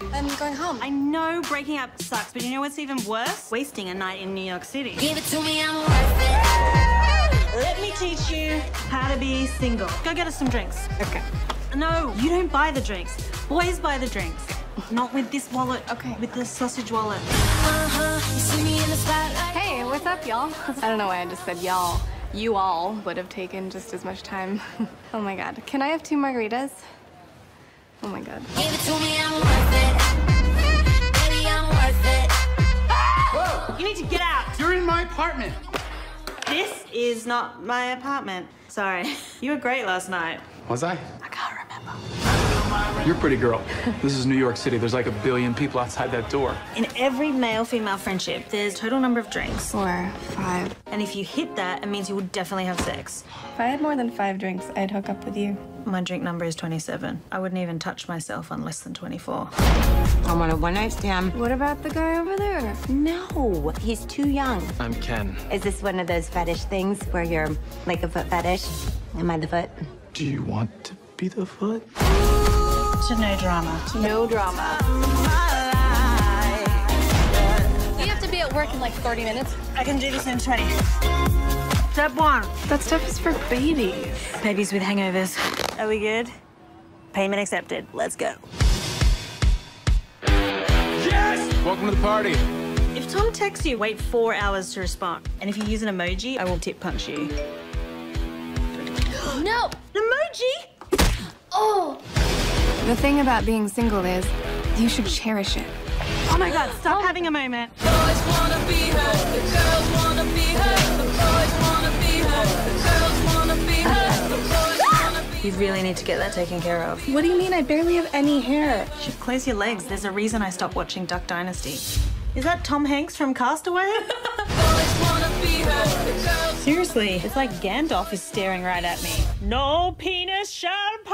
I'm going home. I know breaking up sucks, but you know what's even worse? Wasting a night in New York City. Give it to me, I'm worth it. Let me teach you how to be single. Go get us some drinks. Okay. No, you don't buy the drinks. Boys buy the drinks. Not with this wallet. Okay. With the sausage wallet. You see me in the spotlight. Hey, what's up, y'all? I don't know why I just said y'all. You all would have taken just as much time. Oh my God. Can I have 2 margaritas? Oh my God. Give it to me, I'm worth it. Baby, I'm worth it. Whoa! You need to get out. You're in my apartment. This is not my apartment. Sorry. You were great last night. Was I? I can't remember. You're a pretty girl. This is New York City. There's like 1 billion people outside that door. In every male-female friendship, there's total number of drinks. 4, 5. And if you hit that, it means you will definitely have sex. If I had more than 5 drinks, I'd hook up with you. My drink number is 27. I wouldn't even touch myself on less than 24. I want a one-night stand. What about the guy over there? No, he's too young. I'm Ken. Is this one of those fetish things where you're like a foot fetish? Am I the foot? Do you want to be the foot? To no drama. No drama. You have to be at work in like 30 minutes. I can do this in 20. Step 1. That stuff is for babies. Babies with hangovers. Are we good? Payment accepted. Let's go. Yes! Welcome to the party. If Tom texts you, wait 4 hours to respond. And if you use an emoji, I will tip punch you. No! An emoji? Oh! The thing about being single is you should cherish it. Oh my God, stop having a moment. Boys wanna be her, the girls wanna be her, the boys wanna be her, the girls wanna be her, the boys wanna be You really need to get that taken care of. What do you mean? I barely have any hair. You should close your legs. There's a reason I stopped watching Duck Dynasty. Is that Tom Hanks from Castaway? boys wanna be her, the girls Seriously, it's like Gandalf is staring right at me. No penis shall